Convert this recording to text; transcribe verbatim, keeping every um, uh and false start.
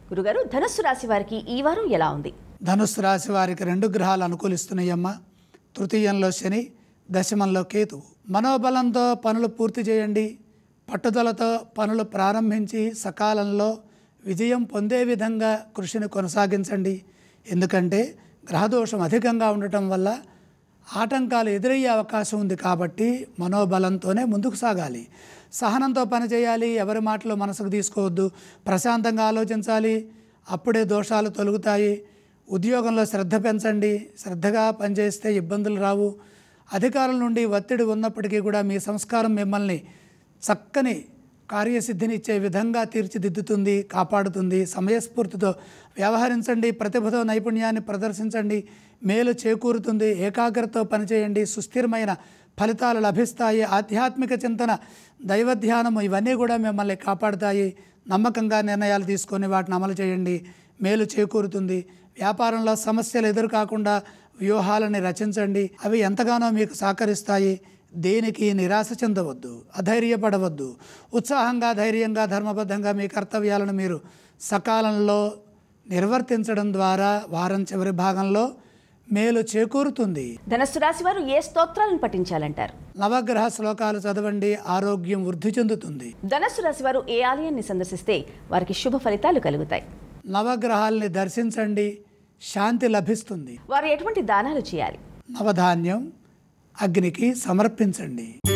గురుగారు, ధనుస్సు రాశి వారికి ఈ వారం ఎలా ఉంది? ధనుస్సు రాశి వారికి రెండు గ్రహాలు అనుకూలిస్తున్నాయమ్మ. తృతీయంలో శని, దశమంలో కేతు. మనోబలంతో పనులు పూర్తి చేయండి. పట్టుదలతో పనులు ప్రారంభించి సకాలంలో విజయం పొందే విధంగా కృషిని కొనసాగించండి. ఎందుకంటే గ్రహదోషం అధికంగా ఉండటం వల్ల ఆటంకాలు ఎదురయ్యే అవకాశం ఉంది. కాబట్టి మనోబలంతోనే ముందుకు సాగాలి. సహనంతో పనిచేయాలి. ఎవరి మాటలు మనసుకు తీసుకోవద్దు. ప్రశాంతంగా ఆలోచించాలి. అప్పుడే దోషాలు తొలగుతాయి. ఉద్యోగంలో శ్రద్ధ పెంచండి. శ్రద్ధగా పనిచేస్తే ఇబ్బందులు రావు. అధికారుల నుండి ఒత్తిడి ఉన్నప్పటికీ కూడా మీ సంస్కారం మిమ్మల్ని చక్కని కార్యసిద్ధినిచ్చే విధంగా తీర్చిదిద్దుతుంది, కాపాడుతుంది. సమయస్ఫూర్తితో వ్యవహరించండి. ప్రతిభతో నైపుణ్యాన్ని ప్రదర్శించండి. మేలు చేకూరుతుంది. ఏకాగ్రతతో పనిచేయండి. సుస్థిరమైన ఫలితాలు లభిస్తాయి. ఆధ్యాత్మిక చింతన, దైవధ్యానము ఇవన్నీ కూడా మిమ్మల్ని కాపాడుతాయి. నమ్మకంగా నిర్ణయాలు తీసుకొని వాటిని అమలు చేయండి. మేలు చేకూరుతుంది. వ్యాపారంలో సమస్యలు ఎదురుకాకుండా వ్యూహాలని రచించండి. అవి ఎంతగానో మీకు సహకరిస్తాయి. దేనికి నిరాశ చెందవద్దు, అధైర్యపడవద్దు. ఉత్సాహంగా, ధైర్యంగా, ధర్మబద్ధంగా మీ కర్తవ్యాలను మీరు సకాలంలో నిర్వర్తించడం ద్వారా వారం చివరి భాగంలో మేలు చేకూరుతుంది. ధనుస్సు రాశి వారు ఏ స్తోత్రాలను పఠించాలంటారు? నవగ్రహ శ్లోకాలు చదవండి. ఆరోగ్యం వృద్ధి చెందుతుంది. ధనుస్సు రాశి వారు ఏ ఆలయాన్ని సందర్శిస్తే వారికి శుభ ఫలితాలు కలుగుతాయి? నవగ్రహాల్ని దర్శించండి. శాంతి లభిస్తుంది. వారు ఎటువంటి దానాలు చేయాలి? నవధాన్యం అగ్నికి సమర్పించండి.